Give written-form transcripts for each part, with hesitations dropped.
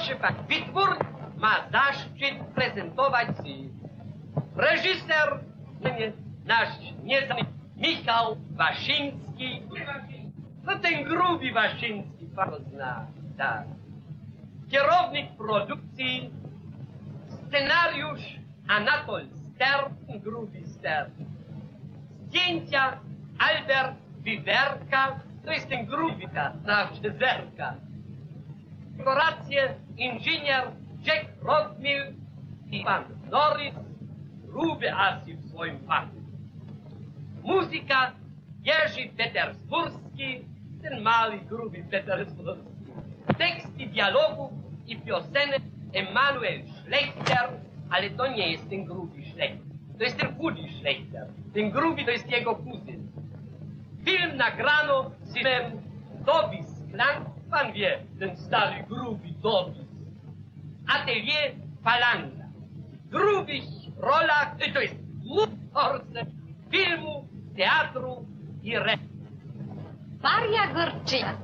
Proszę pan, wytwór ma zaszczyt prezentować reżyser, nasz niezależny Michał Waszyński. No ten gruby Waszyński, pan zna, tak. Kierownik produkcji, scenariusz Anatol Stern, gruby Stern. Zdjęcia Albert Wiwerka, to jest ten gruby, nasz Zerka. Dekoracje inżynier Jack Rodmill i pan Norris, gruby asy w swoim fachu. Muzyka Jerzy Petersburski, ten mały, gruby Petersburski. Teksty dialogów i piosenek Emanuel Schlechter, ale to nie jest ten gruby Schlechter. To jest ten chudy Schlechter. Ten gruby to jest jego kuzyn. Film nagrano z filmem Dobis Klan. Pan wie, ten stary, gruby Dobis. Atelier Falanga. Grubych rolach, to jest twórcy filmu, teatru i Maria Gorczyk.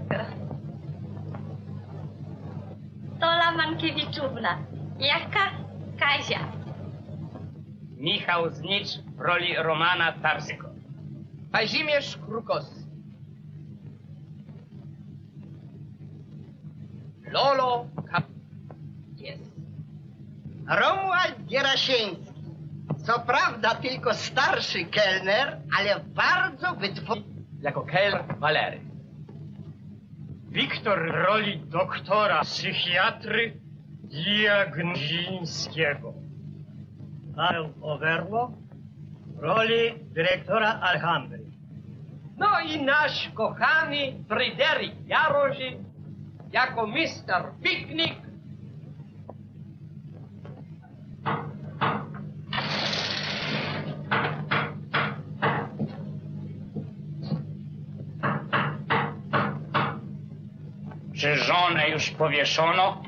Tola Mankiewiczówna. Jaka Kazia. Michał Znicz w roli Romana Tarskiego. Kazimierz Krukowski. Lolo jest. Romuald Gierasieński. Co prawda tylko starszy kelner, ale bardzo wytworny. Jako kelner Walery. Wiktor w roli doktora psychiatry Diagnozińskiego. Karol Overło w roli dyrektora Alhambry. No i nasz kochany Fryderyk Jaroży jako Mr. Piknik. Czy żonę już powieszono?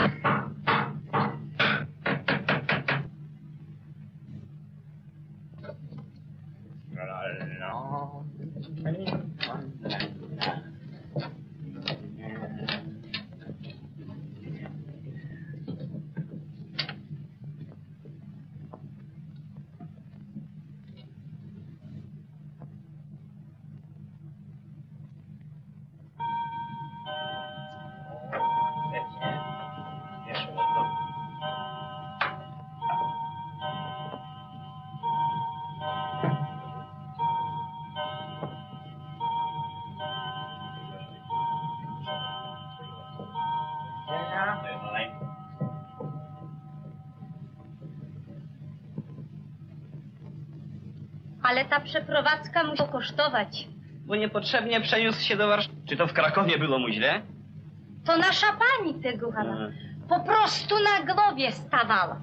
Ale ta przeprowadzka musi kosztować. Bo niepotrzebnie przeniósł się do Warszawy. Czy to w Krakowie było mu źle? To nasza pani tego Hanna. Po prostu na głowie stawała.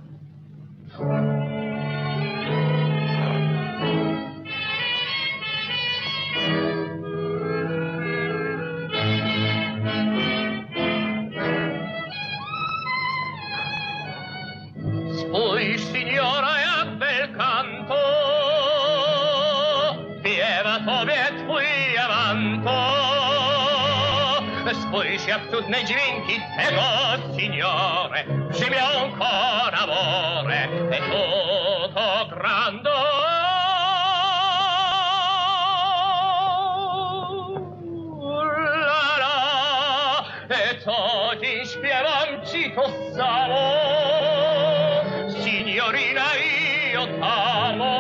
Spójrz, signora, jak bel canto śpiewa tobie twój amanto. Spójrz, jak cudne dźwięki tego, signore, brzmią con amore, e tutto grando. La la, e co dziś śpiewam ci to samo, signorina, io t'amo.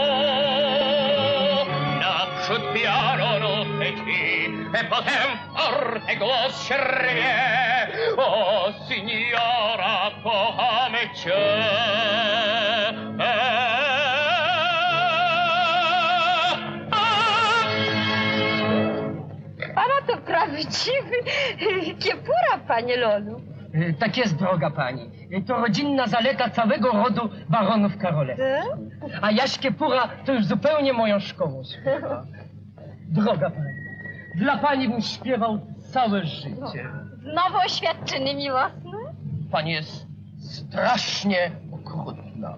Naprzód piano notte ci, e potem forte głos się rwie. O, signora, kocham cię. Pana to prawdziwy kiepura, panie Lolu. Tak jest, droga pani. To rodzinna zaleta całego rodu baronów Karolewskich. A Jaś Kiepura to już zupełnie moją szkołą śpiewa. Droga pani, dla pani bym śpiewał całe życie. Znowu oświadczyny miłosne? Pani jest strasznie okrutna.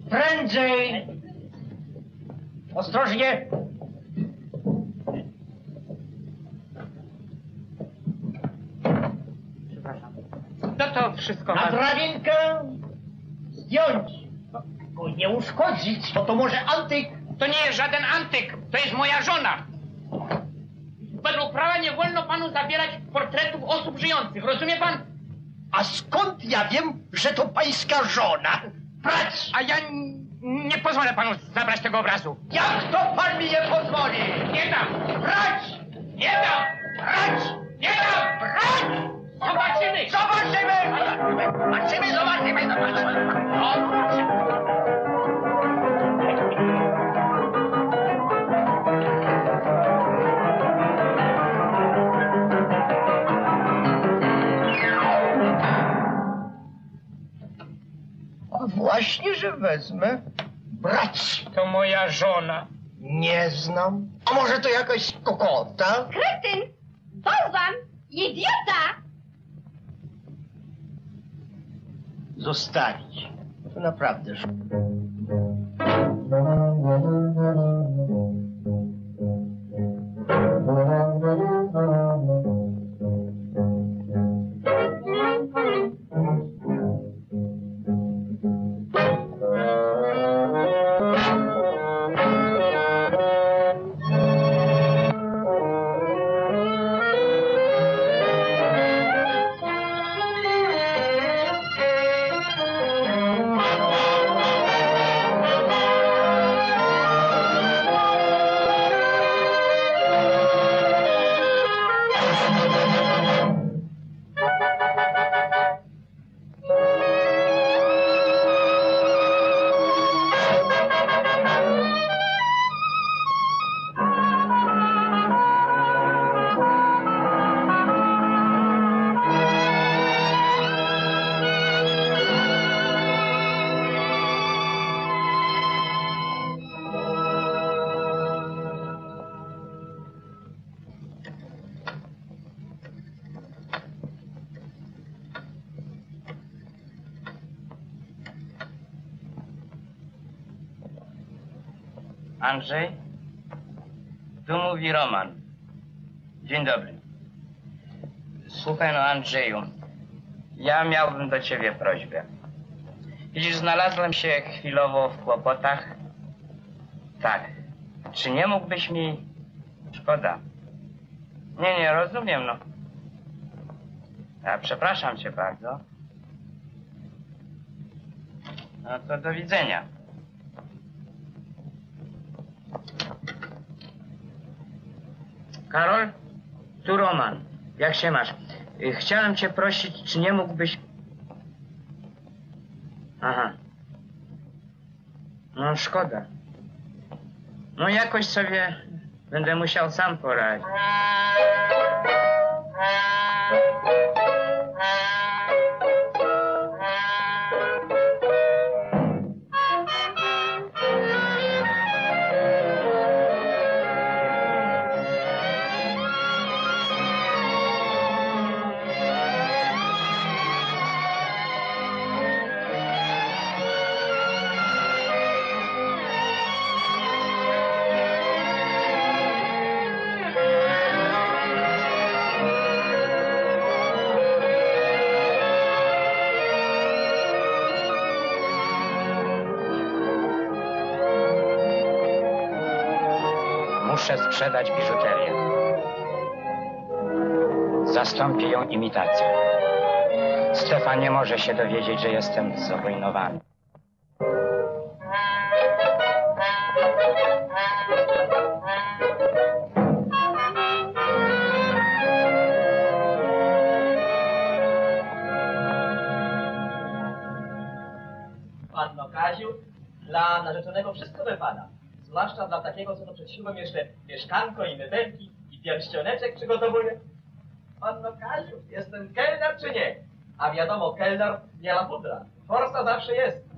Prędzej! Ostrożnie! No to wszystko Na ma... drabinkę zdjąć! Bo nie uszkodzić, bo to może antyk! To nie jest żaden antyk, to jest moja żona. Według prawa nie wolno panu zabierać portretów osób żyjących, rozumie pan? A skąd ja wiem, że to pańska żona? Brać! A ja nie pozwolę panu zabrać tego obrazu. Jak to pan mi nie pozwoli? Nie dam! Brać! Nie dam! Brać! Nie dam! Brać! Zobaczymy! Zobaczymy! Zobaczymy! Właśnie, że wezmę. Brać! To moja żona. Nie znam. A może to jakaś kokota? Kretyn! Bałwan! Idiota! Zostawić. To naprawdę. Andrzej? Tu mówi Roman. Dzień dobry. Słuchaj no, Andrzeju, ja miałbym do ciebie prośbę. Widzisz, znalazłem się chwilowo w kłopotach. Tak. Czy nie mógłbyś mi... Szkoda. Nie, rozumiem, no. Ja przepraszam cię bardzo. No to do widzenia. Karol? Tu Roman. Jak się masz? Chciałem cię prosić, czy nie mógłbyś... Aha. No szkoda. No jakoś sobie będę musiał sam poradzić. Muszę sprzedać biżuterię. Zastąpię ją imitacją. Stefan nie może się dowiedzieć, że jestem zrujnowany. Panno Kaziu, dla narzeczonego wszystko wypada. Zwłaszcza dla takiego, co to przed ślubem jeszcze mieszkanko i mebelki i pierścioneczek przygotowuje. Panno Kaziu, jestem kelner czy nie? A wiadomo, kelner nie lapudra. Forsa zawsze jest.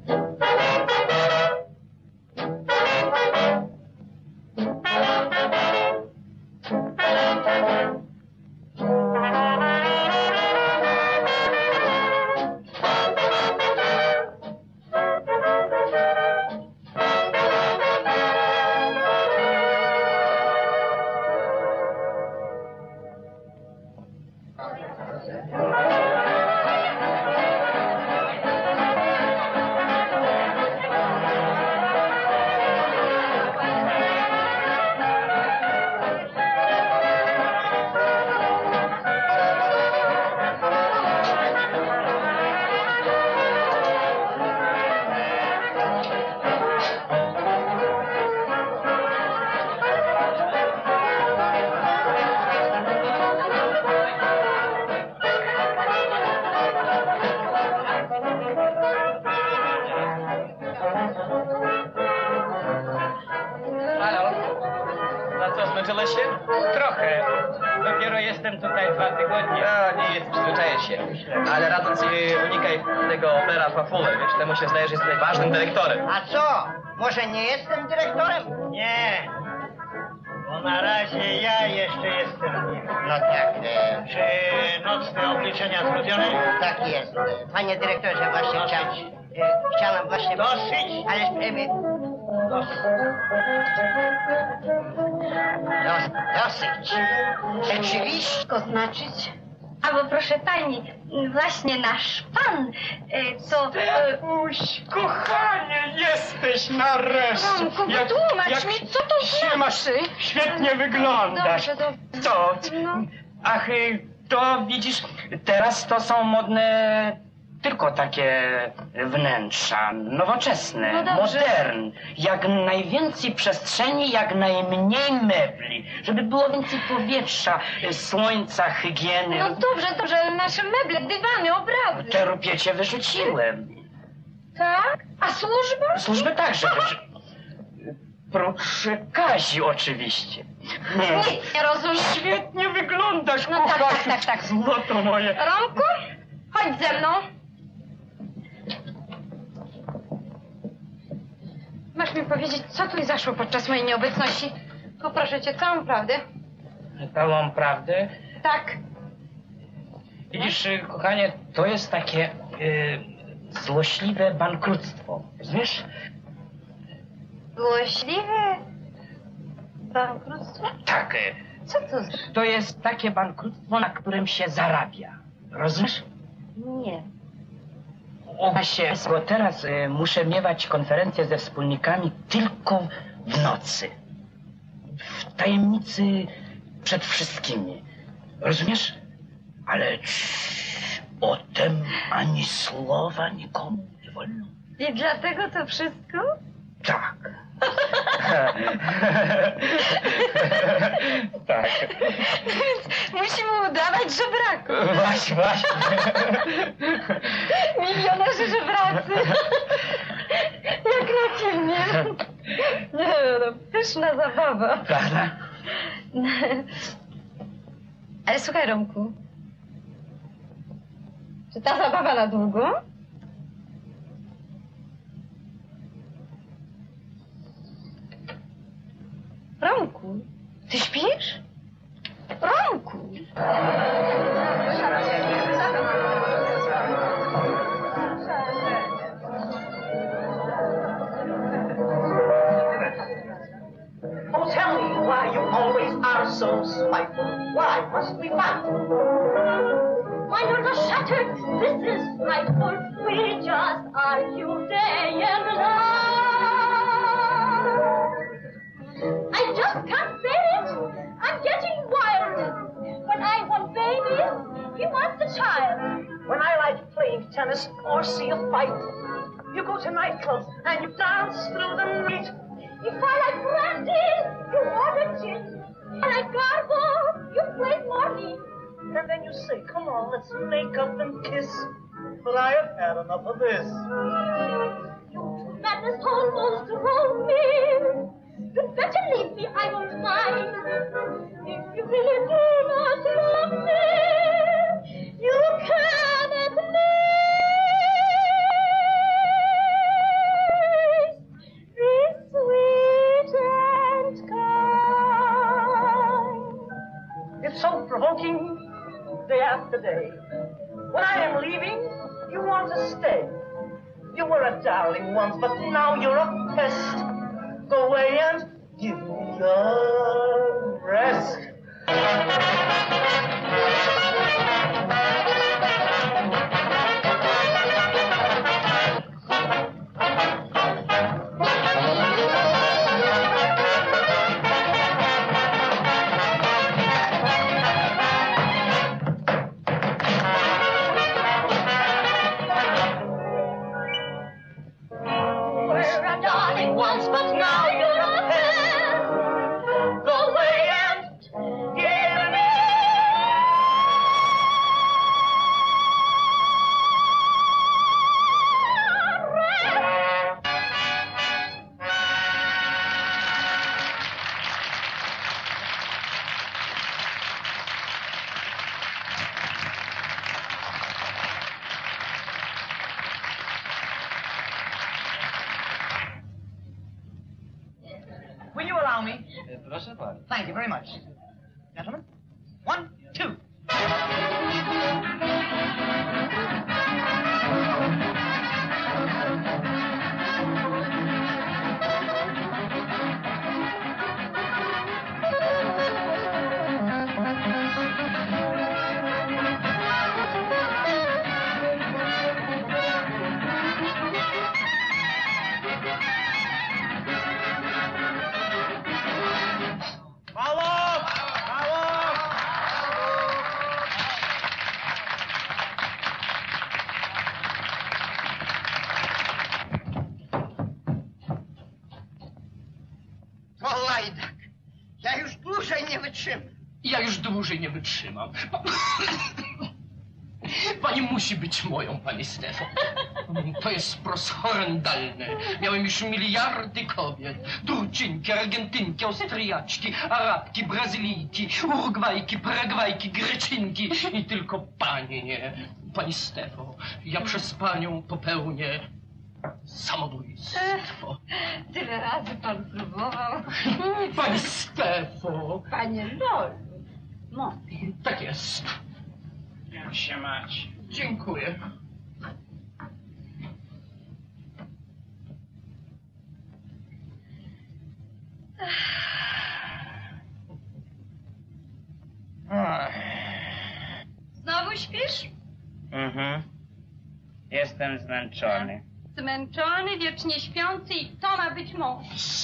Halo? Na co, zmęczyłeś się? Trochę. Dopiero jestem tutaj 2 tygodnie. Nie jest, przyzwyczaję się. Ale radzę ci, unikaj tego opera fafule, wiesz, temu się zdaje, że jesteś ważnym dyrektorem. A co? Może nie jestem dyrektorem? Nie, bo na razie ja jeszcze jestem nim. No tak, Czy nocne obliczenia zrobione? tak jest. Panie dyrektorze, właśnie chciałem właśnie... Dosyć! Ależ... Dosyć. Rzeczywiście. To znaczyć? Albo proszę pani, właśnie nasz pan, to... Uś, kochanie, jesteś nareszcie. Romku, wytłumacz mi, co to znaczy? Świetnie wyglądasz. Dobrze, dobrze. Co? No. Ach, to widzisz, teraz to są modne tylko takie wnętrza, nowoczesne, No dobrze. modern. Jak najwięcej przestrzeni, jak najmniej mebli. Żeby było więcej powietrza, słońca, higieny. No dobrze, nasze meble, dywany, obrazy. Te rupiecie wyrzuciłem. Tak? A służba? Służby także Prócz Kazi oczywiście. Nic nie rozumiem. Świetnie wyglądasz, No tak, kochanie. tak. Złoto moje. Romku, chodź ze mną. Masz mi powiedzieć, co tu zaszło podczas mojej nieobecności? Poproszę cię, całą prawdę. Całą prawdę. Tak. Widzisz, kochanie, to jest takie złośliwe bankructwo. Rozumiesz? Złośliwe bankructwo? Tak. Co to znaczy? To jest takie bankructwo, na którym się zarabia. Rozumiesz? Nie. Właśnie, bo teraz muszę miewać konferencję ze wspólnikami tylko w nocy. W tajemnicy przed wszystkimi. Rozumiesz? Ale o tym ani słowa nikomu nie wolno. I dlatego to wszystko? Tak. Tak. Musimy udawać żebraku. Właśnie. Milionerzy żebracy. Jak na filmie. Nie, no, pyszna zabawa. Prawda? Ale słuchaj, Romku. Czy ta zabawa na długo? Romku, ty śpisz? Romku! Oh, tell me why you always are so spiteful. Why must we fight? Why not the shattered? This is frightful. We just argue day and night. I just can't bear it. I'm getting wild. When I want babies, he wants a child. When I like playing tennis or see a fight, you go to nightclubs and you dance through the night. If I like brandy, you order gin. I like garbo, you play morning. And then you say, come on, let's make up and kiss. But I have had enough of this. You madness almost drove me. You'd better leave me, I won't mind. If you really do not love me, you can at least be sweet and kind. It's so provoking, day after day. When I am leaving, you want to stay. You were a darling once, but now you're a pest. Go away and give me a rest. We're a darling once, but now you're a pest. Go away and give me a rest. allow me? Proszę bardzo. Thank you very much. Gentlemen, 1, 2. Łajdak, ja już dłużej nie wytrzymam. Ja już dłużej nie wytrzymam. Pani musi być moją, pani Stefo. To jest wprost horrendalne. Miałem już miliardy kobiet. Turczynki, Argentynki, Austriaczki, Arabki, Brazylijki, Urugwajki, Paragwajki, Greczynki i tylko pani nie. Pani Stefo, ja przez panią popełnię samobójstwo. Tyle razy pan próbował. Pani Stefo. Panie Lol. No. Tak jest. Jak się macie? Dziękuję. Znowu śpisz? Jestem zmęczony. Zmęczony, wiecznie śpiący i to ma być mąż.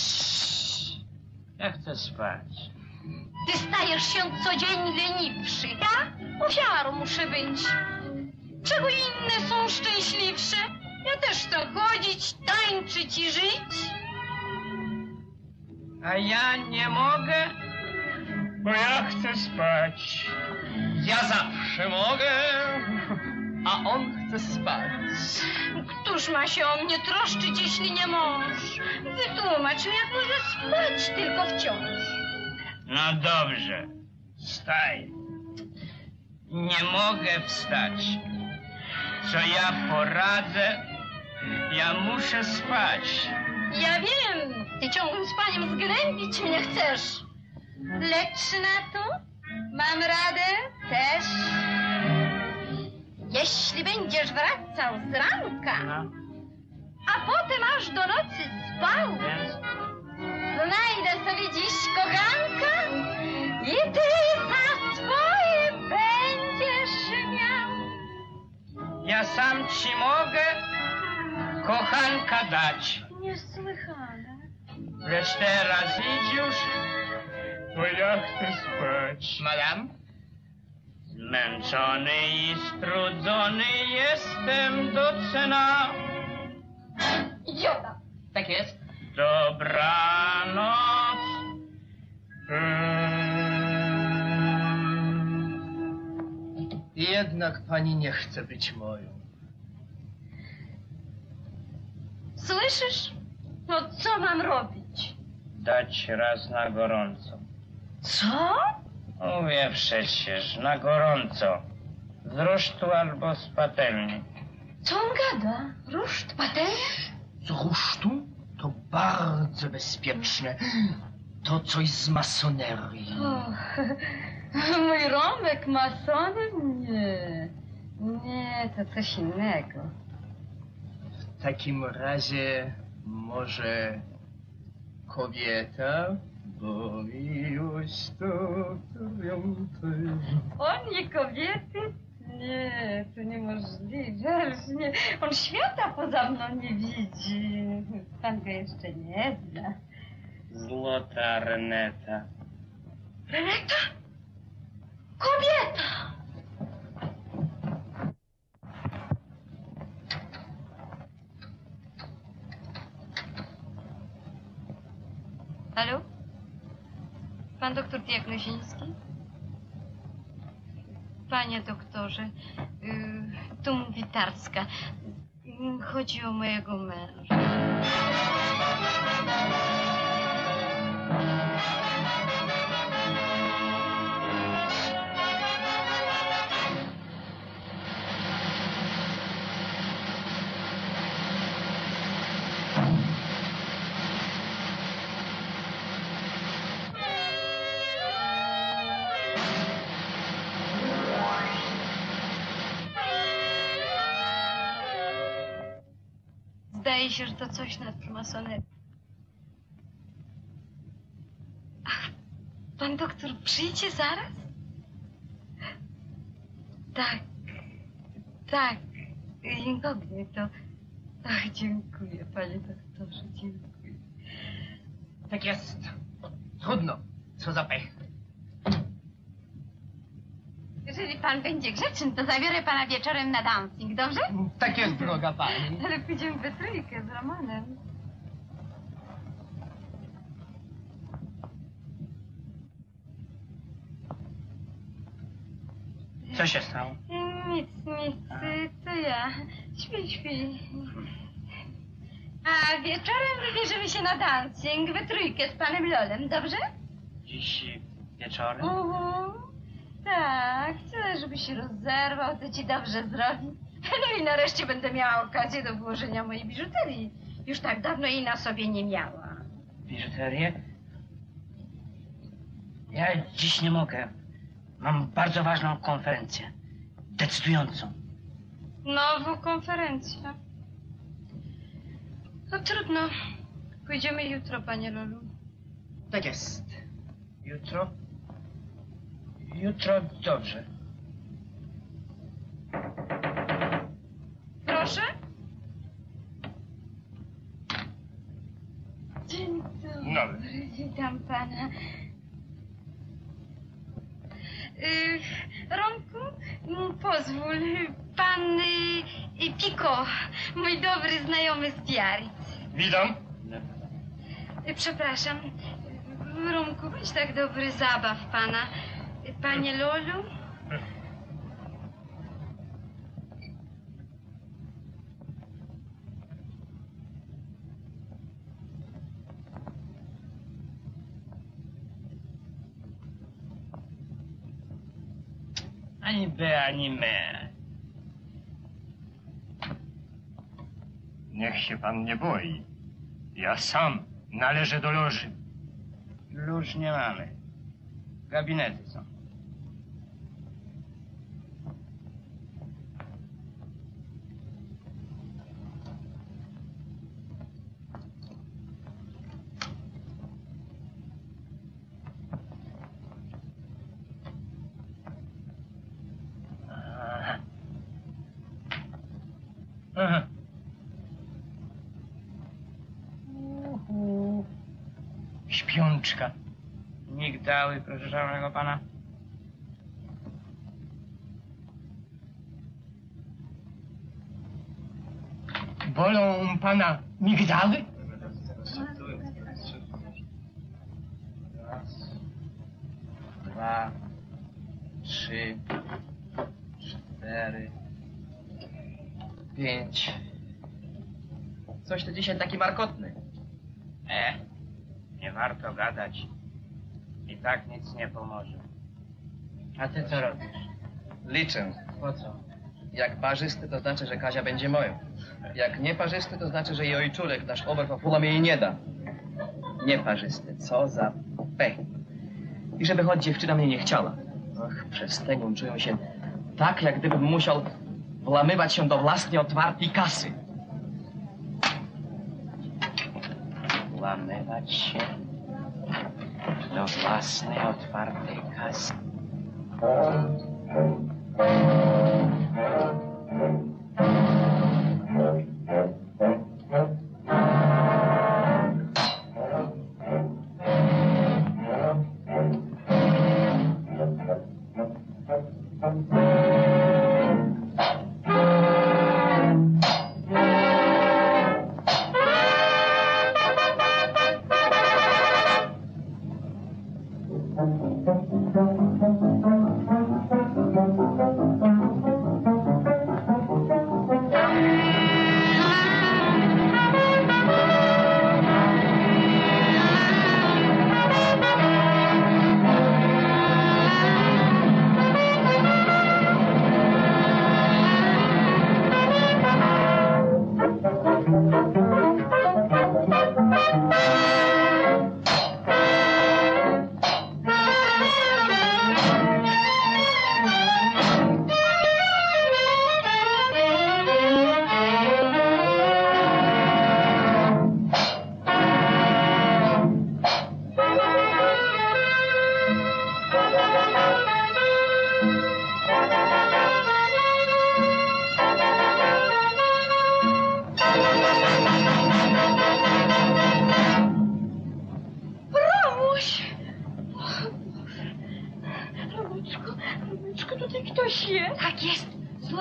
Ja chcę spać. Ty stajesz się codziennie leniwszy. Ja ofiarą muszę być. Czego inne są szczęśliwsze? Ja też chcę chodzić, tańczyć i żyć. A ja nie mogę, bo ja chcę spać. Ja zawsze mogę, a on chce spać. Któż ma się o mnie troszczyć, jeśli nie mąż? Wytłumacz mi, jak mogę spać tylko wciąż. No dobrze, wstaj. Nie mogę wstać. Co ja poradzę? Ja muszę spać. Ja wiem, ty ciągłym spaniem zgnębić mnie chcesz. Lecz na to mam radę też. Jeśli będziesz wracał z ranka, a potem aż do nocy spał, znajdę sobie dziś kochanka i ty za swoje będziesz miał. Ja sam ci mogę kochanka dać. Niesłychane. Lecz teraz idź już, bo ja chcę spać. Madam? Zmęczony i strudzony jestem do cna. Idiota. Tak jest. Dobranoc. Jednak pani nie chce być moją. Słyszysz? No co mam robić? Dać raz na gorąco. Co? Mówię przecież, na gorąco. Z rusztu albo z patelni. Co on gada? Ruszt, patelnia? Z rusztu? To bardzo bezpieczne. To coś z masonerii. Och, mój Romek masonem? Nie. Nie, to coś innego. W takim razie może kobieta, bo miłość to triumfy. On nie kobiety? Nie, to niemożliwe. Ależ nie. On świata poza mną nie widzi. Pan go jeszcze nie zna. Złota Reneta. Reneta? Kobieta! Halo? Pan doktor Diagnoziński? Panie doktorze, tu mówi Tarska. Chodzi o mojego męża. Zdaje się, że to coś nad masonerią. Ach, pan doktor przyjdzie zaraz? Tak, tak, inkognito. Ach, dziękuję, panie doktorze, dziękuję. Tak jest. Trudno. Co za pech. Jeżeli pan będzie grzeczny, to zabiorę pana wieczorem na dancing, dobrze? Tak jest, droga pani. Ale pójdziemy we trójkę z Romanem. Co się stało? Nic, to ja. Śpi. A wieczorem wybierzemy się na dancing we trójkę z panem Lolem, dobrze? Dziś wieczorem? Tak, chcę, żeby się rozerwał, to ci dobrze zrobi. No i nareszcie będę miała okazję do włożenia mojej biżuterii. Już tak dawno jej na sobie nie miała. Biżuterię? Ja dziś nie mogę. Mam bardzo ważną konferencję. Decydującą. Nową konferencję. No trudno. Pójdziemy jutro, panie Lolu. Tak jest. Jutro? Jutro dobrze. Proszę? Dzień dobry, witam pana. Romku, pozwól, pan Piko, mój dobry znajomy z Biarritz. Witam. Przepraszam, Romku, bądź tak dobry, zabaw pana. Panie Lolu? Ani be, ani me. Niech się pan nie boi. Ja sam należę do loży. Lóż nie mamy. Gabinety są. Aha. Śpiączka. Migdały, proszę szanownego pana. Bolą pana migdały? Raz, dwa, trzy, cztery, 5. Coś to dzisiaj taki markotny. Nie warto gadać. I tak nic nie pomoże. A ty co robisz? Liczę. Po co? Jak parzysty, to znaczy, że Kazia będzie moją. Jak nieparzysty, to znaczy, że jej ojczulek, nasz Oberpopula, mi jej nie da. Nieparzysty, co za pech. I żeby choć dziewczyna mnie nie chciała. Och, przez tego czuję się tak, jak gdybym musiał włamywać się do własnej otwartej kasy. Włamywać się do własnej otwartej kasy.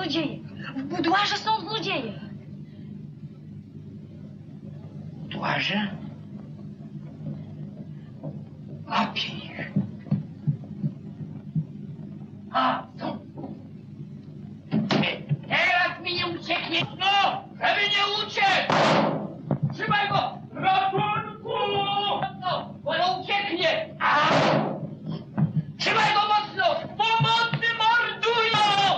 złodzieje. W buduarze są złodzieje. W buduarze? Łapię ich. A, są. Teraz mi nie ucieknie! No! Żeby nie uciekł! Trzymaj go! Ratunku! No, bo on ucieknie! A! Trzymaj go mocno! Pomocy mordują!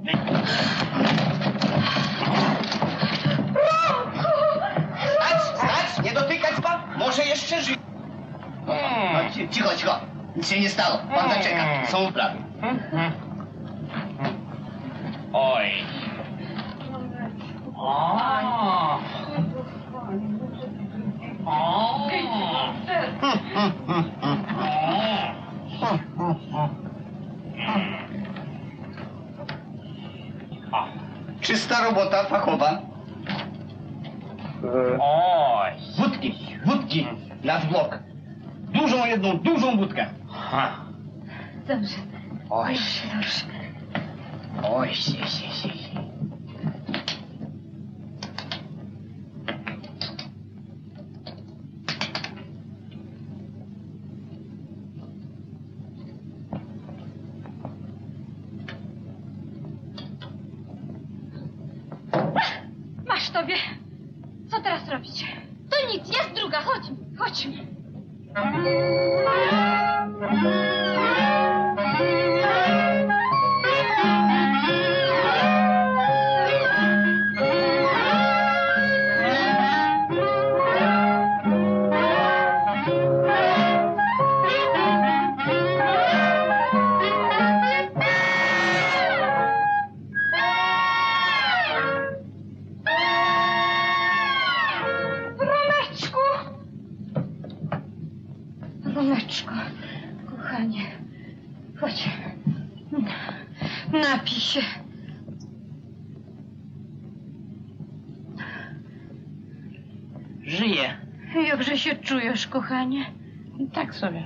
Stać! Nie dotykać pan! Może jeszcze żyje. Cicho, cicho. Nic się nie stało. Pan zaczeka. Są uprawy. Oj. O. Czysta robota fachowa. Oj. Wódki. Nasz blok. Jedną dużą wódkę. Dobrze. Oj, Dobrze. oj, Masz tobie. Co teraz robić? To nic, jest druga, chodźmy, chodźmy. Romeczko, kochanie, chodź, napij się. żyję. Jakże się czujesz, kochanie? Tak sobie.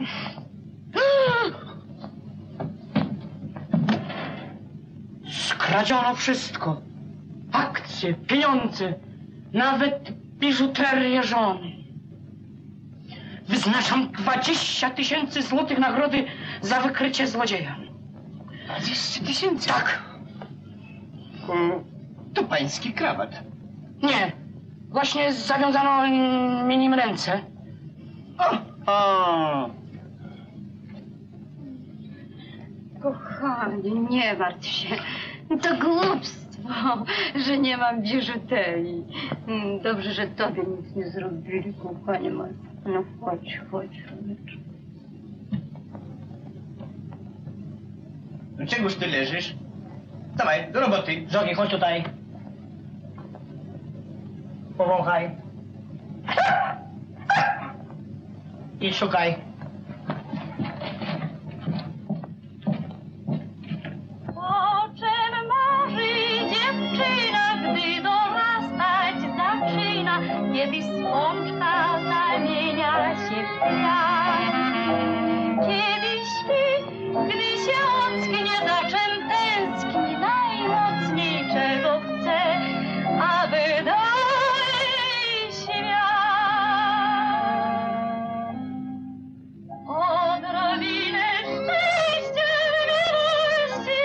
Skradziono wszystko. Akcje, pieniądze, nawet biżuterię żony. Wyznaczam 20 000 złotych nagrody za wykrycie złodzieja. 20 000? Tak. To pański krawat. Nie. Właśnie zawiązano mi nim ręce. Kochanie, nie martw się. To głupstwo, że nie mam biżuterii. Dobrze, że tobie nic nie zrobili, kochanie moje. No chodź, Romeczko. No czegoż ty leżysz? Dawaj, do roboty. Zogi, chodź tutaj. Powąchaj. I szukaj. O czym marzy dziewczyna, gdy dorastać zaczyna, kiedy słonczka zamienia się w piach. Kiedy śpi, gdy się ocknie, za czym tęskni najmocniej, czego chce, aby dalej świat. Odrobinę szczęścia, miłości,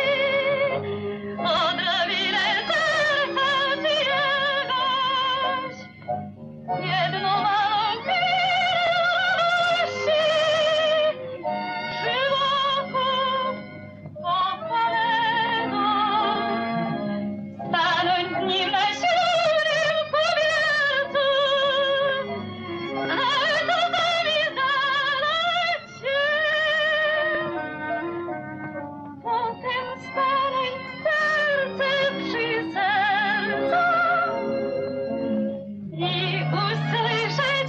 odrobinę serca czyjegoś, jedną małą chwilę radości, przy boku kochanego, stanąć z nim na ślubnym kobietą, ale to zamieszać się. Potem stanąć serce przy sercu i usłyszeć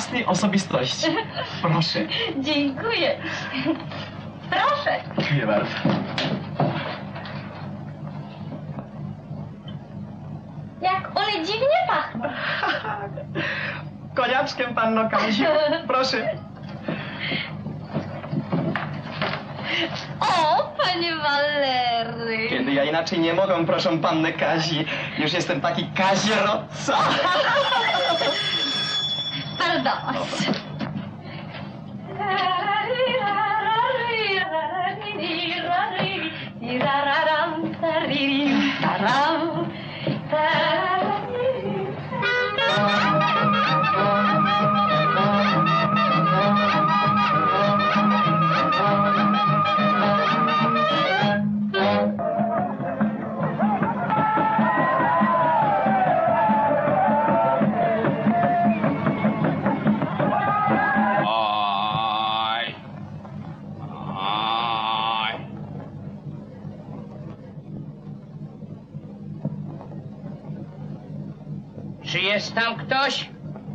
własnej osobistości. Proszę. Dziękuję. Proszę. Dziękuję bardzo. Jak one dziwnie pachną. Koniaczkiem, panno Kaziu. Proszę. O, panie Walery. Kiedy ja inaczej nie mogę, proszę pannę Kazi. Już jestem taki kazierodca. Pardon. Czy jest tam ktoś?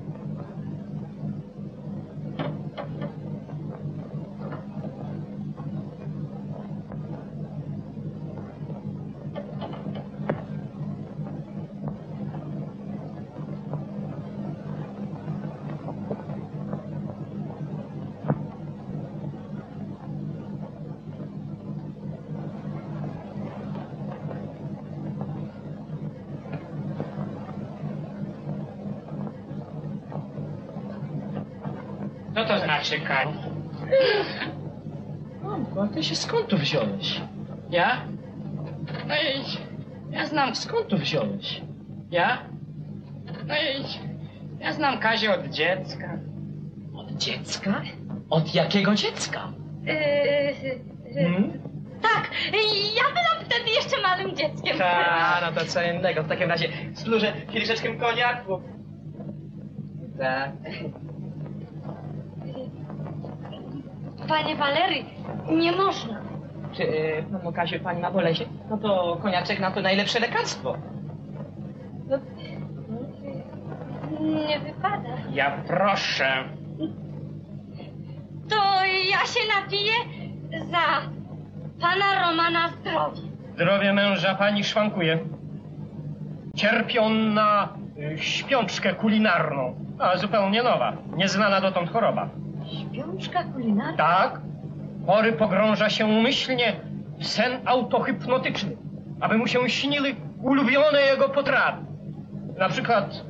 Co to znaczy, Kań? A ty się skąd tu wziąłeś? Ja? No i ja znam, Skąd tu wziąłeś? ja? No i ja znam Kazię od dziecka. Od dziecka? Od jakiego dziecka? Tak, ja byłam wtedy jeszcze małym dzieckiem. No to co innego. W takim razie służę kieliszeczkiem koniaku. Tak. Panie Walery, nie można. Czy, no Kasiu, pani ma boleśnie? No to koniaczek na to najlepsze lekarstwo. Nie wypada. Ja proszę. To ja się napiję za pana Romana zdrowie. Zdrowie męża pani szwankuje. Cierpi on na śpiączkę kulinarną, a zupełnie nowa, nieznana dotąd choroba. Śpiączka kulinarna? Tak, chory pogrąża się umyślnie w sen autohypnotyczny, aby mu się śniły ulubione jego potrawy. Na przykład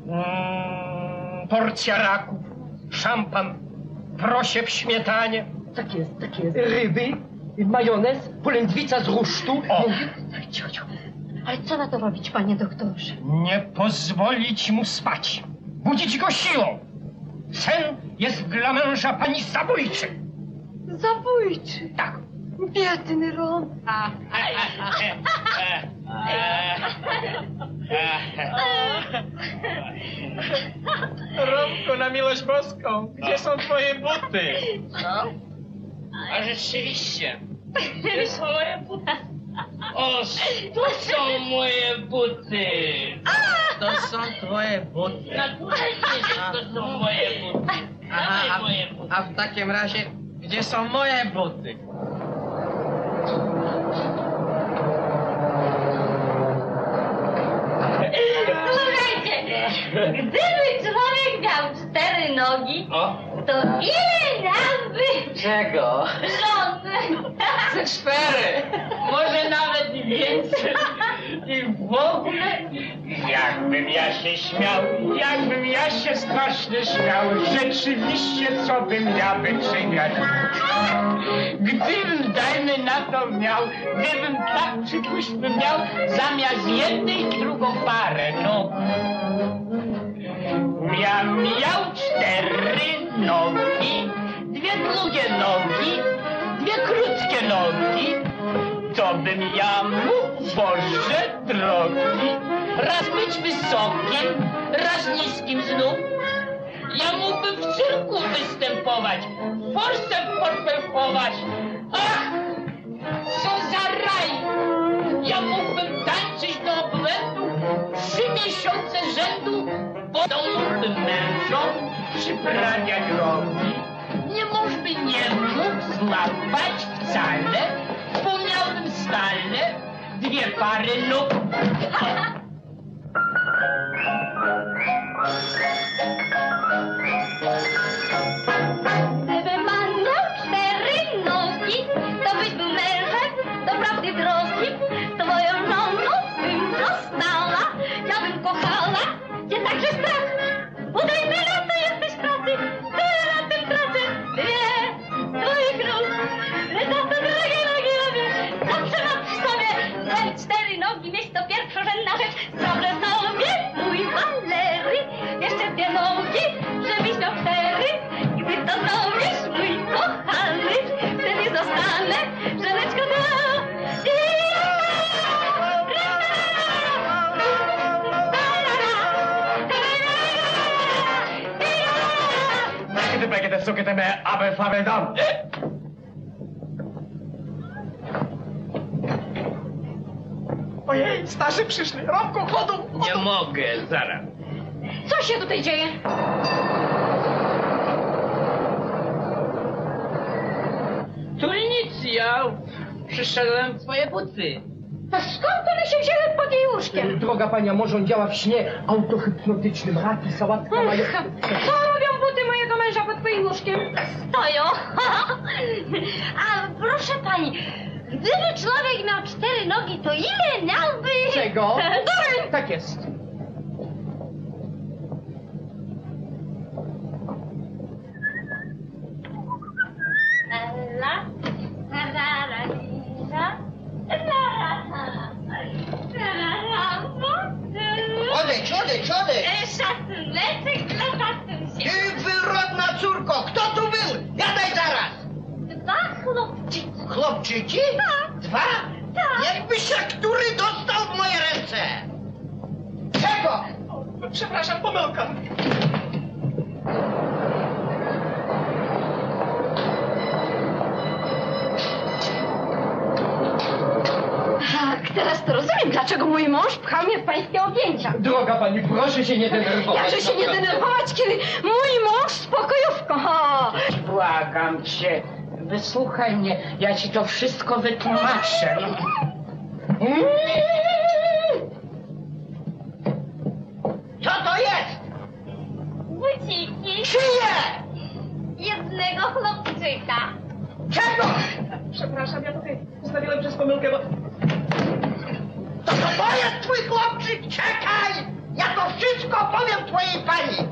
porcja raków, szampan, prosie w śmietanie. Tak jest, tak jest. Ryby, majonez, polędwica z rusztu. O, Ciociu, ale co na to robić, panie doktorze? nie pozwolić mu spać, budzić go siłą. Sen jest dla męża pani zabójczy. Zabójczy. Tak. Biedny Rom. Romku, na miłość boską, gdzie są twoje buty? Co? A rzeczywiście. Gdzie są moje buty? O, to są moje buty. To są twoje buty. Naturalnie, że to są moje buty. Dawaj moje buty. A w takim razie, gdzie są moje buty? Słuchajcie, gdyby człowiek miał 4 nogi, to ile miałby Czego? żony? Ze 4. Może nawet i więcej. I w ogóle, jakbym ja się śmiał, jakbym ja się strasznie śmiał, rzeczywiście, co bym ja wyczyniał. Gdybym, dajmy na to miał, gdybym tak, przypuśćmy, miał zamiast jednej i drugą parę, no. Miał 4 nogi, 2 długie nogi, 2 krótkie nogi, to bym ja mógł, Boże drogi, raz być wysokim, raz niskim znów. Ja mógłbym w cyrku występować, w Polsce postępować. Ach, co za raj! Ja mógłbym tańczyć do obłędu 3 miesiące rzędu, bo mógłbym mężom przyprawiać rogi. Nie możby nie mógł złapać wcale, bo miałbym stale 2 pary nóg. Gdybym pan miał 4 nogi, to byś był mężem, doprawdy drogi. Twoją żoną bym została, ja bym kochała cię także strach. Udajmy na co jesteś pracy, tyle na tym tracę. 2 twoich nóg, lecz za to drogie nogi robię. Zawsze mam przy sobie te 4 nogi, mieć to pierwszorzędna rzecz. Sprawdzę sobie, mój handlery, jeszcze 2 nogi, żebyś miał 4. I gdy to zrobisz, mój kochany, wtedy zostanę żoneczką do... Ojej, starzy przyszli. Romku, chodu! Nie mogę, zaraz. Co się tutaj dzieje? Tu nic, ja przyszedłem w swoje buty. A skąd one się wzięły pod jej łóżkiem? Droga pani, a może on działa w śnie autohypnotycznym? Raki, sałatka, mają... Co robią buty mojego męża pod twoim łóżkiem? Stoją. A proszę pani, gdyby człowiek miał 4 nogi, to ile miałby... Czego? Dureń! Tak jest. La, la, la, la, la, Odejdź! Szacunek dla tatusia. Ty wyrodna córko, kto tu był? Gadaj zaraz! 2 chłopczyki. Chłopczyki? Tak. 2? Tak. Jakby się który dostał w moje ręce! Czego? Przepraszam, pomyłka. Tak, teraz to rozumiem, dlaczego mój mąż pchał mnie w pańskie objęcia. Droga pani, proszę się nie denerwować. Jakże się nie denerwować, kiedy mój mąż spokojówko. Błagam cię, wysłuchaj mnie, ja ci to wszystko wytłumaczę. Co to jest? Buciki Czyje? jednego chłopczyka. Czego? Przepraszam, ja tutaj ustawiłem przez pomyłkę, bo... To jest twój chłopczyk! Czekaj! Ja to wszystko powiem twojej pani!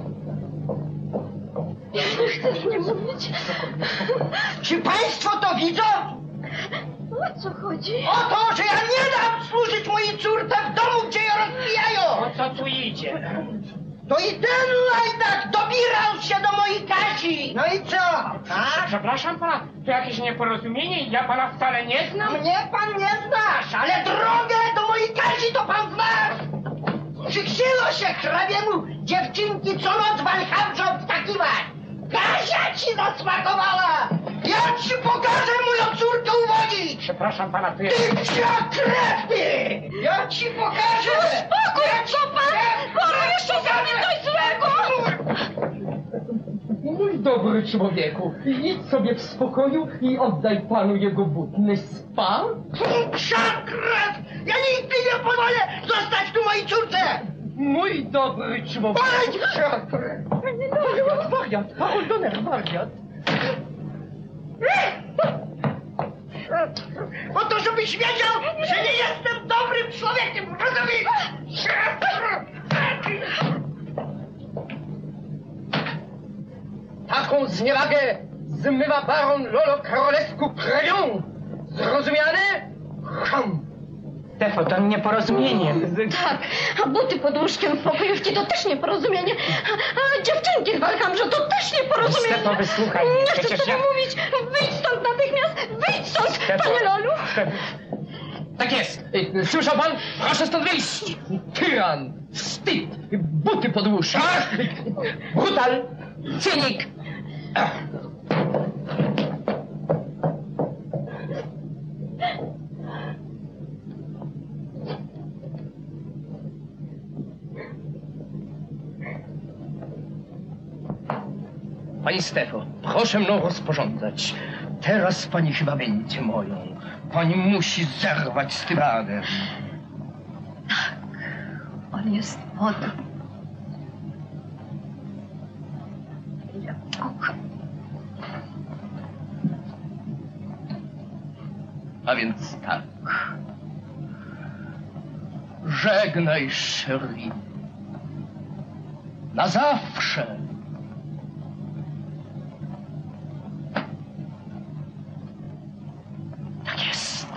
Chcesz nie mówić? Czy państwo to widzą? O co chodzi? O to, że ja nie dam służyć mojej córce w domu, gdzie ją rozbijają! O co tu idzie? To i ten lajdak dobierał się do mojej Kasi! No i co? A? Przepraszam pana, to jakieś nieporozumienie i ja pana wcale nie znam? Mnie pan nie znasz, ale drogę do mojej Kasi to pan znasz! Przychcielo się hrabiemu dziewczynki co noc walchamczą wtakiwać! Kasia ci zasmakowała! Ja ci pokażę moją córkę uwodzić! Przepraszam pana, tu jest... Ty krewny! Ja ci pokażę! Spokój, co pan? Pora jeszcze zrobić coś złego! Mój dobry człowieku, idź sobie w spokoju i oddaj panu jego butny spał. Krew! Ja nigdy nie pozwolę zostać tu mojej córce! Mój dobry człowieku. Wariat, Karol Donner, wariat. Po to, żebyś wiedział, że nie jestem dobrym człowiekiem, rozumiesz? Taką zniewagę zmywa baron Lolo Karolesku krwią. Zrozumiane? Ham. Tefo, to nieporozumienie. Tak, a buty pod łóżkiem w pokojówki to też nieporozumienie. A dziewczynki w Walhamrze to też nieporozumienie. Stefo, wysłuchaj. Nie chcę z Przecież tobą ja- mówić. Wyjdź stąd natychmiast. Wyjdź stąd, Stefo. panie Lolu. Tak jest. Słyszał pan? Proszę stąd wyjść. Tyran, wstyd, buty pod łóżkiem. Brutal, cynik. Pani Stefo, proszę mną rozporządzać. Teraz pani chyba będzie moją. Pani musi zerwać z tym radem. Tak, on jest młody. Ja kocham. A więc tak. Żegnaj, Sherry. Na zawsze. Tak jest.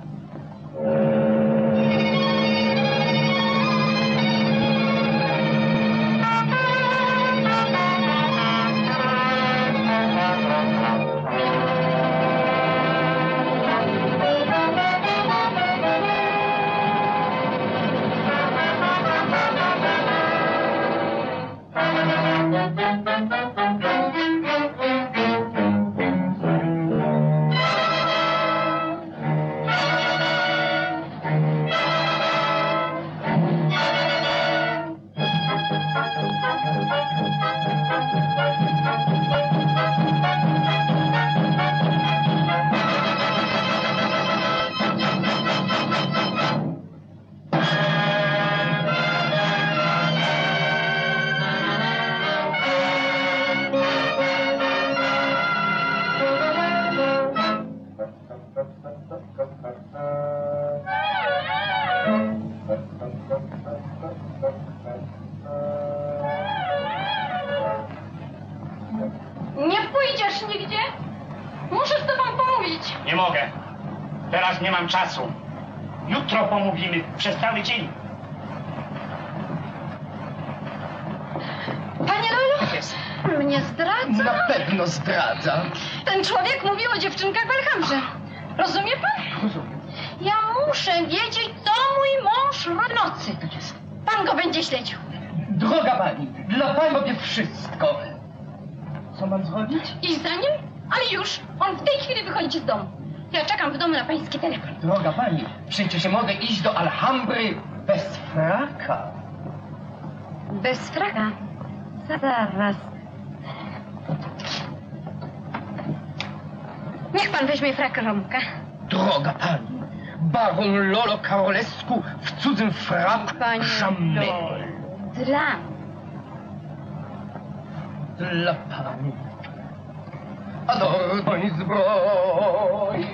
Nie pójdziesz nigdzie? Muszę z tobą pomówić. Nie mogę. Teraz nie mam czasu. Jutro pomówimy przez cały dzień. Panie Lolu, on mnie zdradza. Na pewno zdradza. Ten człowiek mówi o dziewczynkach w Alhambrzy. Rozumie pan? Rozumiem. Ja muszę wiedzieć, co mój mąż robi w nocy. Pan go będzie śledził. Droga pani, dla pani robię wszystko. Co mam zrobić? Iść za nim? Ale już. On w tej chwili wychodzi z domu. Ja czekam w domu na pański telefon. Droga pani, przecież nie mogę iść do Alhambry bez fraka. Bez fraka? Zaraz. Niech pan weźmie frak Romka. Droga pani, baron Lolo Karolesku w cudzym fraku jamais. Dla. Dla pani. Ador pani zbroi.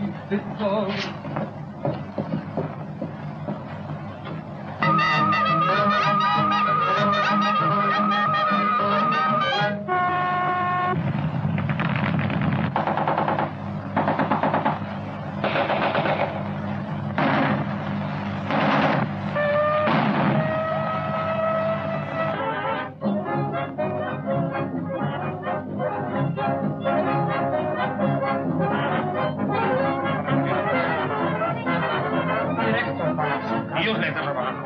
Już lecę, proszę pana.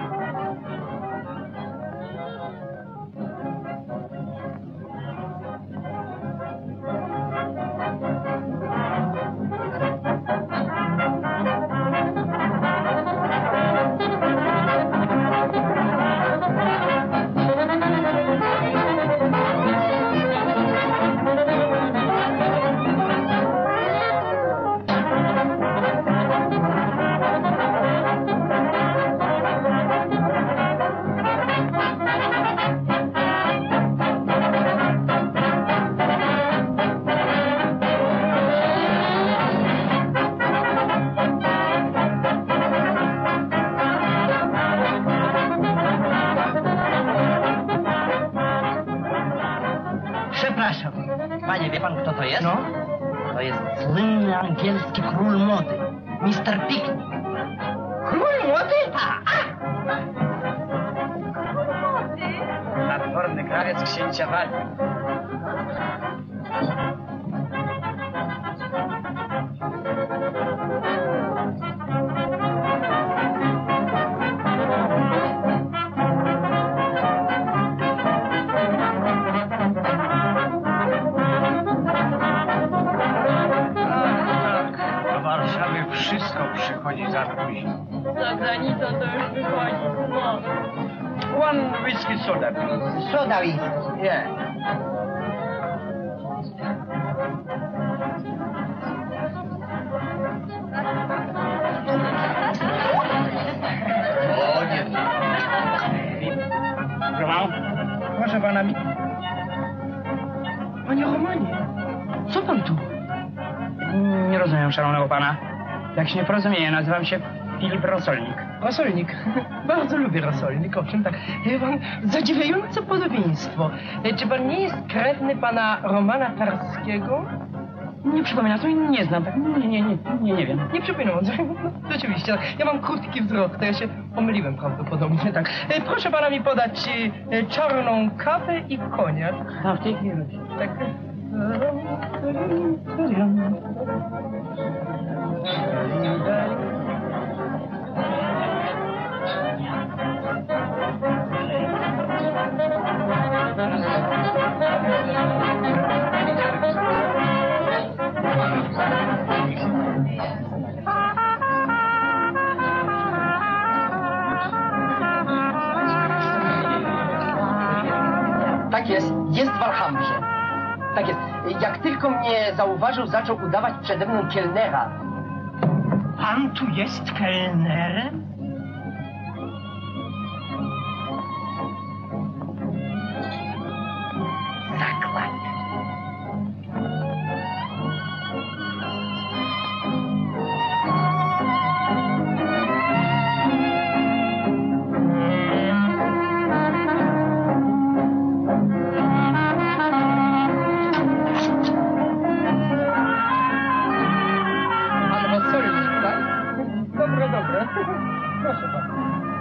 Przepraszam. Panie, wie pan, kto to jest? No? To jest słynny angielski król mody, Mr. Picknick. Król mody? Tak. Nadworny krawiec księcia Wali. Do Warszawy wszystko przychodzi za późno. Za granicą to już wychodzi z mowy. One whisky soda, please. Soda whisky. Yeah. panami. Panie Romanie, co pan tu? Nie rozumiem, szanownego pana. Jak nieporozumienie, nazywam się Filip Rosolnik. Rosolnik. Bardzo lubię rosolnik, owszem, tak. Pan zadziwiające podobieństwo. Czy pan nie jest krewny pana Romana Tarskiego? Nie przypomina, to nie znam, tak? Nie wiem. Nie przypominam. Rzeczywiście, tak. Ja mam krótki wzrok, to ja się pomyliłem prawdopodobnie, tak. Proszę pana mi podać czarną kawę i koniak. A w tej chwili. Tak. Tak jest w Alhambrze. Tak jest. Jak tylko mnie zauważył, zaczął udawać przede mną kelnera. Pan tu jest kelnerem? Zakład. Dobra. Proszę pana.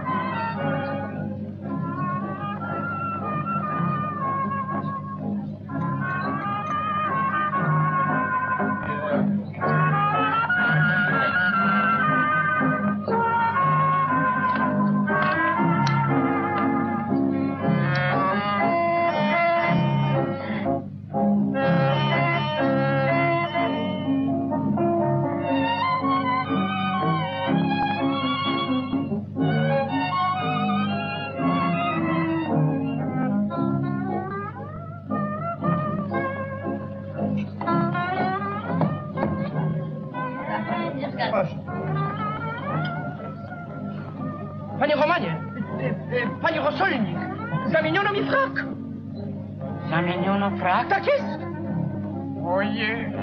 Panie Romanie, panie Rosolnik, zamieniono mi frak. Zamieniono frak? Tak jest. Ojej.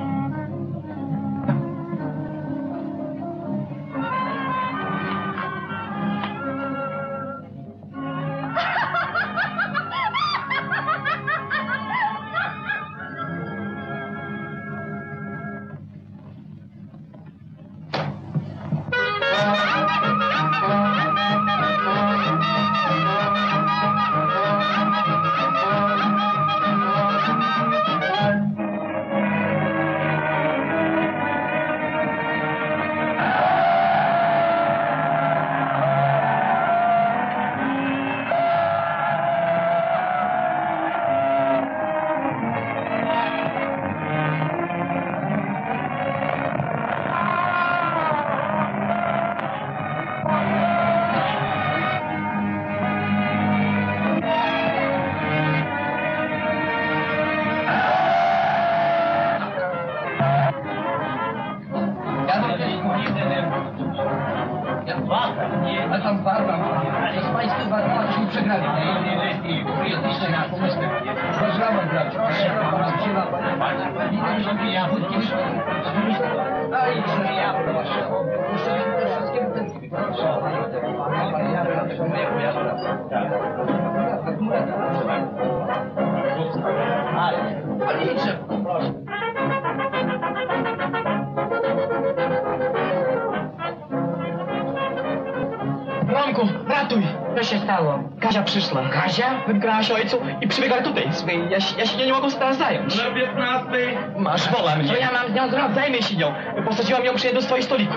Romku, ratuj! Co się stało? Kazia przyszła. Kazia? Wygrała się ojcu i przybiegła tutaj. Ja się nie mogę z teraz zająć. Na 15. Masz, woła mnie. Co ja mam z nią zrobić? Zajmij się nią. Posadziłam ją przy jednym z twoich stolików.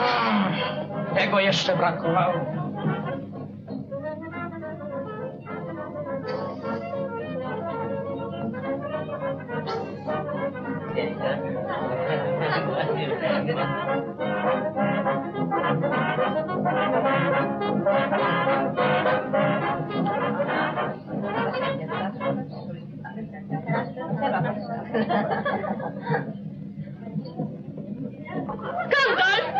Tego jeszcze brakowało.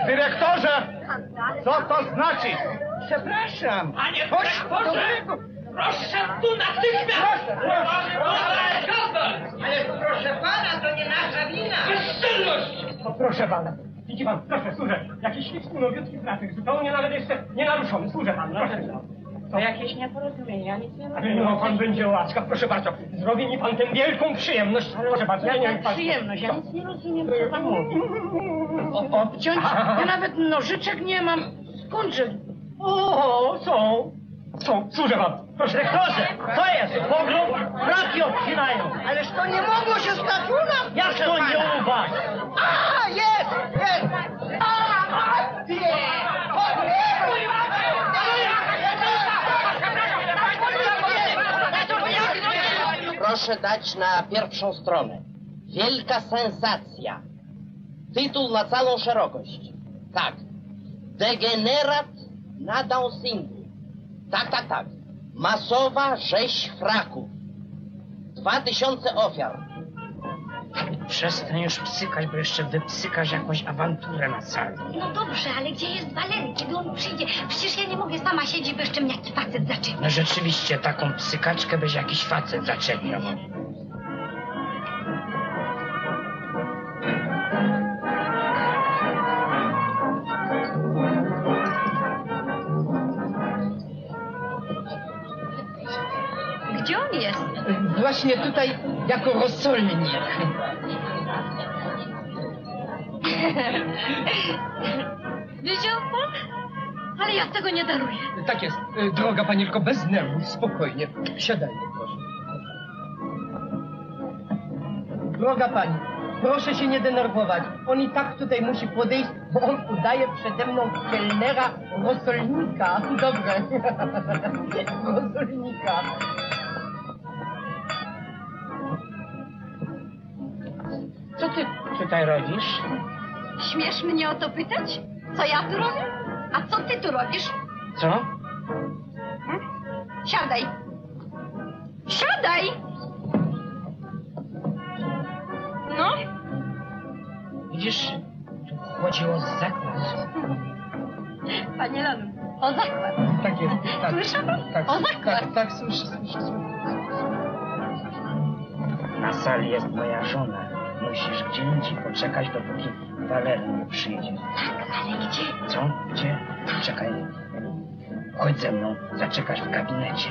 Dyrektorze! Co to znaczy? Przepraszam. Panie Coś dyrektorze! dobrego. Proszę tu natychmiast! Ale proszę pana, to nie nasza wina. Bezczelność! No proszę pana. Widzi pan, proszę, służę. Jakiś śliczny, nowiutki placek, zupełnie nawet jeszcze nie naruszony. Służę panu, proszę. To jakieś nieporozumienie, ja nic nie rozumiem. Ale no, pan będzie łaskaw, proszę bardzo. Zrobi mi pan tę wielką przyjemność. Proszę bardzo, nie wiem pan. Przyjemność, ja nic nie rozumiem, co pan mówi. Obciąć? Ja nawet nożyczek nie mam. Skądże? O, są. Są, służę wam. Proszę. Rektorze, to jest pogrom, fraki odcinają. Ależ to nie mogło się stać u nas. Jak to nie u was? A, jest! A, nie! Proszę dać na pierwszą stronę. Wielka sensacja. Tytuł na całą szerokość. Tak. Degenerat na dancingu. Tak. Masowa rzeź fraków. 2000 ofiar. Przestań już psykać, bo jeszcze wypsykasz jakąś awanturę na sali. No dobrze, ale gdzie jest Walery? Kiedy on przyjdzie? Przecież ja nie mogę sama siedzieć, bo jeszcze mnie jakiś facet zaczyna. No rzeczywiście, taką psykaczkę byś jakiś facet zaczepiał. Gdzie on jest? Właśnie tutaj jako rosolnik. Widział pan? Ale ja tego nie daruję. Tak jest. Droga panienko, bez nerwów, spokojnie. Siadajmy, proszę. Droga pani, proszę się nie denerwować. On i tak tutaj musi podejść, bo on udaje przede mną kelnera rosolnika. Dobrze. Rosolnika. Co ty tutaj robisz? Śmiesz mnie o to pytać? Co ja tu robię? A co ty tu robisz? Co? Siadaj. Siadaj! No? Widzisz, tu chodzi o zakład. Panie Lanu, o zakład. Tak jest. Tak. Słyszał pan? Tak, O zakład. tak, słyszę. Na sali jest moja żona. Musisz gdzie indziej poczekać, dopóki Walery nie przyjdzie. Tak, ale gdzie? Co? Gdzie? Czekaj. Chodź ze mną, zaczekasz w gabinecie.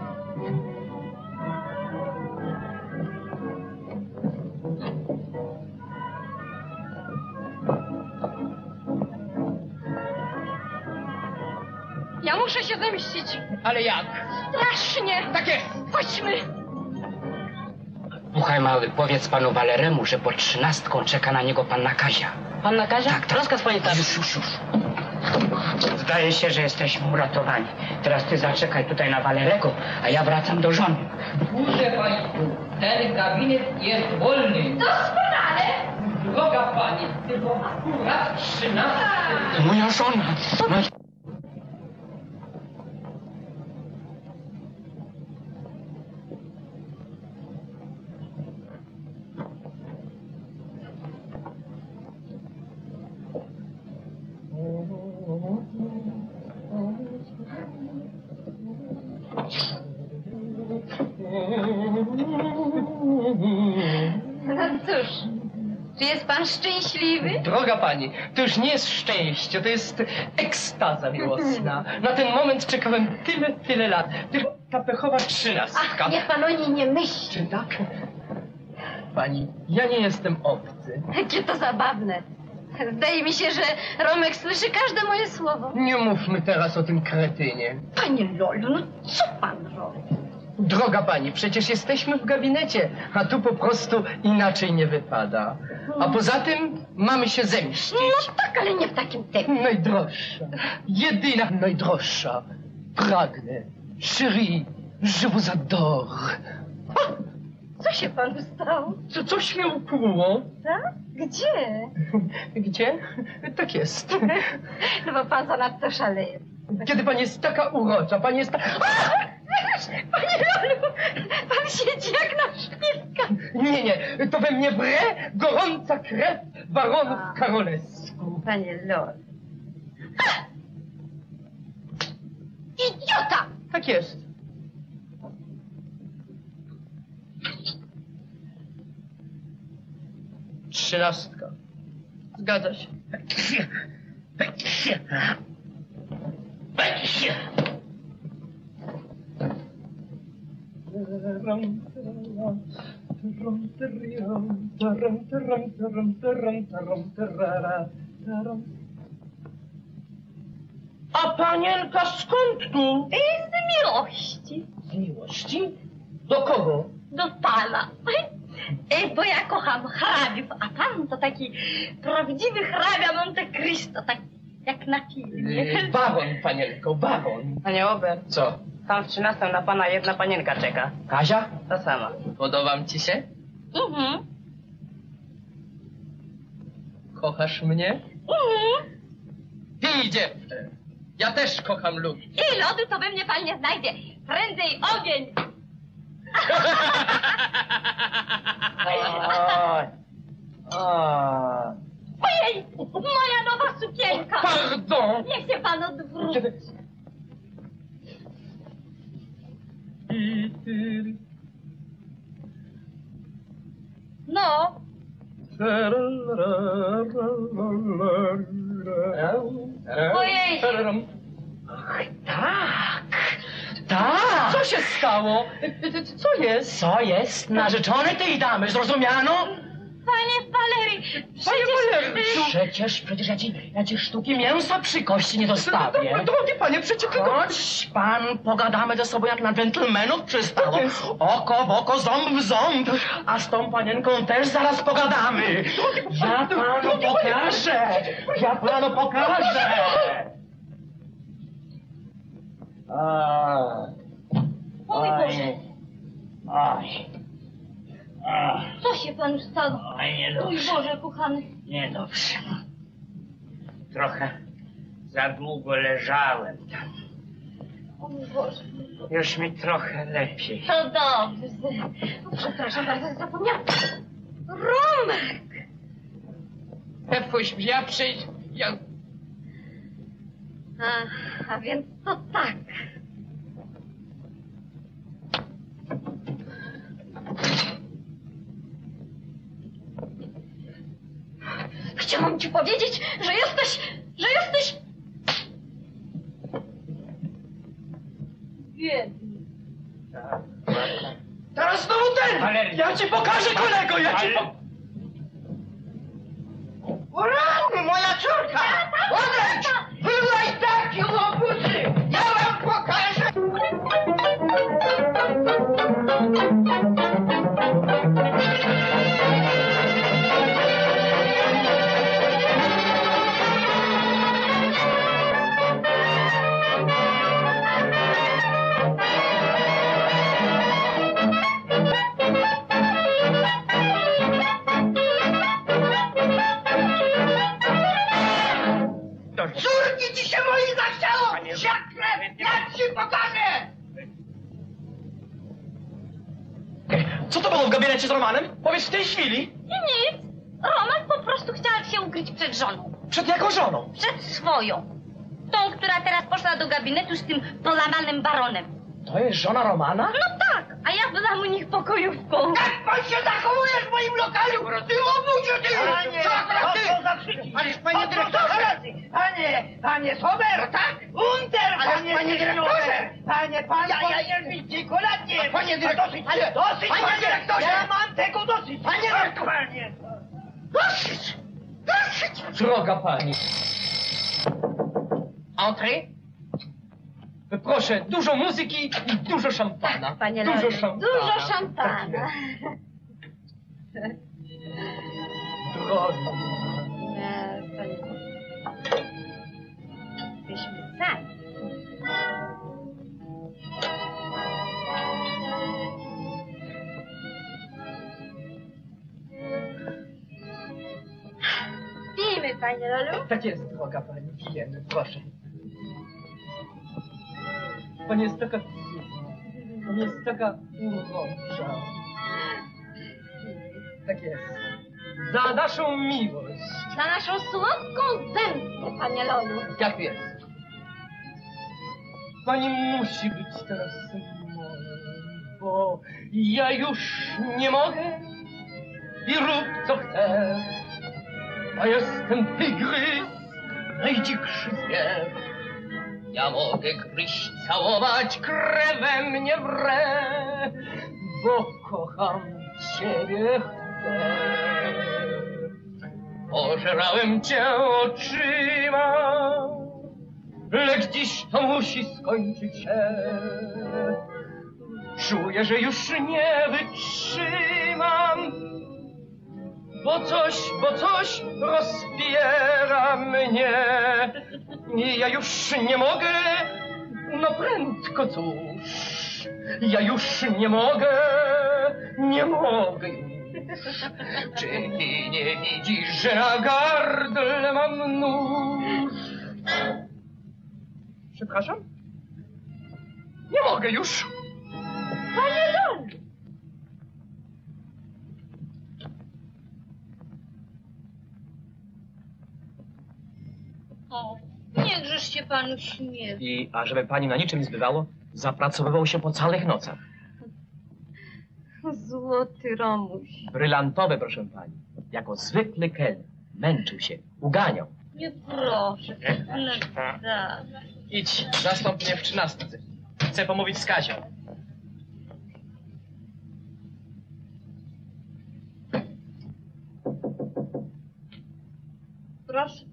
Ja muszę się zemścić. Ale jak? Strasznie. Tak jest. Chodźmy. Słuchaj, mały, powiedz panu Waleremu, że pod 13 czeka na niego panna Kazia. Panna Kazia? Tak, Rozkaz panie tak. Już. Zdaje się, że jesteśmy uratowani. Teraz ty zaczekaj tutaj na Walerego, a ja wracam do żony. Proszę państwu, ten gabinet jest wolny. Doskonale. Droga pani, tylko akurat 13. Moja żona. No cóż, czy jest pan szczęśliwy? Droga pani, to już nie jest szczęście, to jest ekstaza miłosna. Na ten moment czekałem tyle lat. Tylko ta pechowa 13. Ach, niech pan o niej nie myśli. Czy tak? Pani, ja nie jestem obcy. Jakie to zabawne. Zdaje mi się, że Romek słyszy każde moje słowo. Nie mówmy teraz o tym kretynie. Panie Lolu, no co pan robi? Droga pani, przecież jesteśmy w gabinecie, a tu po prostu inaczej nie wypada. A poza tym mamy się zemścić. No tak, ale nie w takim tempie. Najdroższa, jedyna najdroższa. Pragnę, chérie, je vous adore. Co się panu stało? Coś mnie ukłuło. Tak? Gdzie? Gdzie? Tak jest. No bo pan zanadto szaleje. Kiedy pani jest taka urocza, pani jest taka... Panie Lolu, pan siedzi jak na szpilkach. Nie, to we mnie wre gorąca krew baronów Karolesku. Panie Lolu. Idiota! Tak jest. 13. Zgadza się. A panienka skąd tu? Z miłości. Z miłości? Do kogo? Do pana. Bo ja kocham hrabiów, a pan to taki prawdziwy hrabia Monte Cristo, tak jak na filmie. Baron, panienko, baron. Panie Ober, Co? tam w 13 na pana jedna panienka czeka. Kazia? Ta sama. Podobam ci się? Mhm. Kochasz mnie? Mhm. Pij, dziewczę. Ja też kocham ludzi. I lodu to we mnie pan nie znajdzie. Prędzej ogień. Ojej, moja nowa sukienka. Pardon. Niech się pan odwróci. No, ojej. Ach, tak. Tak. Co się stało? Co jest? Co jest? Narzeczony tej damy, zrozumiano? Panie Valerii, Przecież ja ci sztuki mięsa przy kości nie dostawię. Drogi panie, przecież tylko... Chodź, pan, pogadamy ze sobą jak na dżentelmenów przystało. Oko w oko, ząb w ząb. A z tą panienką też zaraz pogadamy. Ja panu pokażę. Ja panu pokażę. Mój Boże, Oj. co się panu stało? Oj, Mój niedobrze. Boże, kochany. Niedobrze. Trochę za długo leżałem tam. O mój Boże. Już mi trochę lepiej. To dobrze. Przepraszam bardzo, zapomniałam. Romek! Puść, ja przyjść, ja... A więc to tak. Chciałam ci powiedzieć, że jesteś... biedny. Teraz znowu ten! Ja ci pokażę, kolego, ja ci O rany, moja córka! Odejdź! Byłeś taki łobuzy! Ja wam pokażę! Córki ci się moi zachciało! Siakre! Ja ci pokażę! Co to było w gabinecie z Romanem? Powiedz w tej chwili. Nic. Roman po prostu chciała się ukryć przed żoną. Przed jaką żoną? Przed swoją. Tą, która teraz poszła do gabinetu z tym polamanym baronem. To jest żona Romana? No tak, a ja byłam u nich pokojówką. Jak pan się zachowuje w moim lokalu? Ty łobuzie, ty! Panie, co za przycisk? Ależ panie dyrektorze! Panie Sober! Tak? Unter! Panie dyrektorze! Pan Ja powinien być dziekolatnie! Panie dyrektorze! Ale dosyć! Panie dyrektorze! Ja mam tego dosyć! Panie dyrektorze! Panie! Dosyć! Dosyć! Droga pani. Entrée? Proszę, dużo muzyki i dużo szampana. Tak, panie Dużo Lorek, szampana. dużo szampana. Drogi. Byśmy sami. Pijmy, panie Lolu. Tak jest, droga pani, pijemy, proszę. Pani jest taka... Pani jest taka urocza. Tak jest. Za naszą miłość. Na naszą słodką zemstę, panie Lolu. Jak jest? Pani musi być teraz moją, bo ja już nie mogę i rób co chcesz. Ja jestem tygrys, najdzikszy zwier. Ja mogę gryźć, całować, krew we mnie wre, bo kocham ciebie chcę. Pożerałem cię oczyma, lecz dziś to musi skończyć się. Czuję, że już nie wytrzymam, bo coś rozpiera mnie. I ja już nie mogę, no prędko cóż, ja już nie mogę już. Czy ty nie widzisz, że na gardle mam nóż? Przepraszam? Nie mogę już. Panie Don! O, niechżeż się panu śmieje. I, ażeby pani na niczym nie zbywało, zapracowywał się po całych nocach. Złoty Romuś. Brylantowe, proszę pani. Jako zwykły kelner. Męczył się, uganiał. Nie proszę, naprawdę. Idź, zastąp mnie w 13. Chcę pomówić z Kazią. Proszę.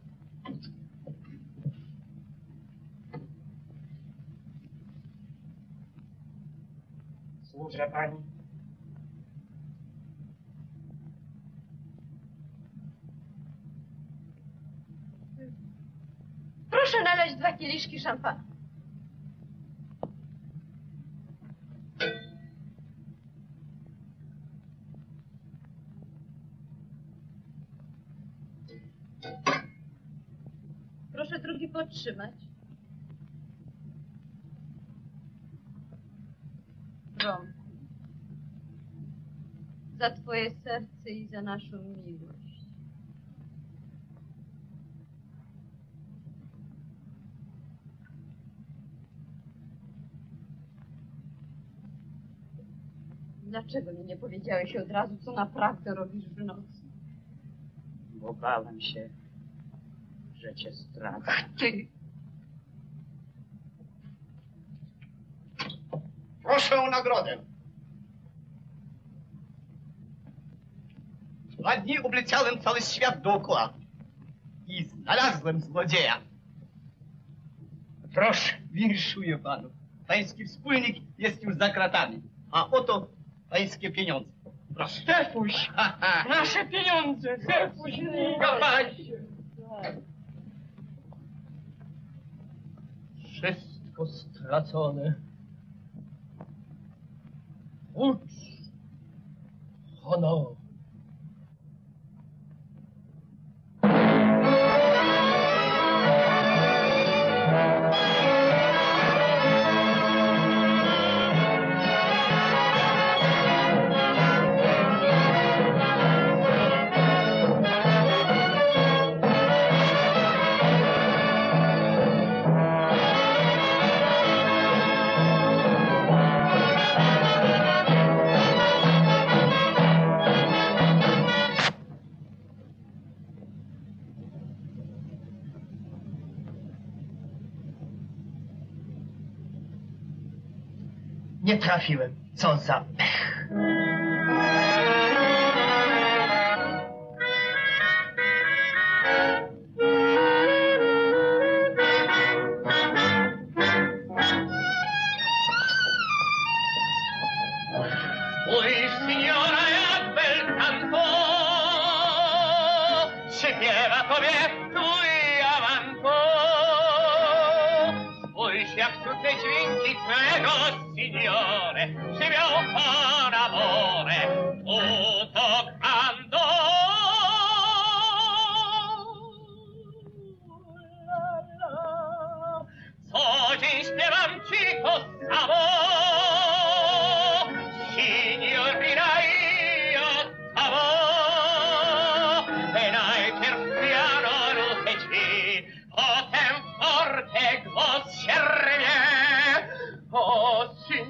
Służę pani. Proszę nalać 2 kieliszki szampana. Proszę drugi podtrzymać. Romku, za twoje serce i za naszą miłość. Dlaczego mi nie powiedziałeś od razu, co naprawdę robisz w nocy? Bo bałem się, że cię zdradzę. Ty! Proszę o nagrodę. 2 dni obleciałem cały świat dookoła i znalazłem złodzieja. Proszę, winszuję panu. Pański wspólnik jest już za kratami, a oto pańskie pieniądze. Proszę. Stefuś! Nasze pieniądze! Stefuś, nie Wszystko stracone. Ucz! Honor! Nie trafiłem. Co za pech. Spójrz, signora, jak bel canto, śpiewa tobie tu i avanto. Spójrz, jak cudne dźwięki twego, signore, śpiewał con amore, tutto grando. Co dzień śpiewam ci to samo, signorina, io t'amo. E najpierw piano luteci, potem forte głos się rwie. O, signorina,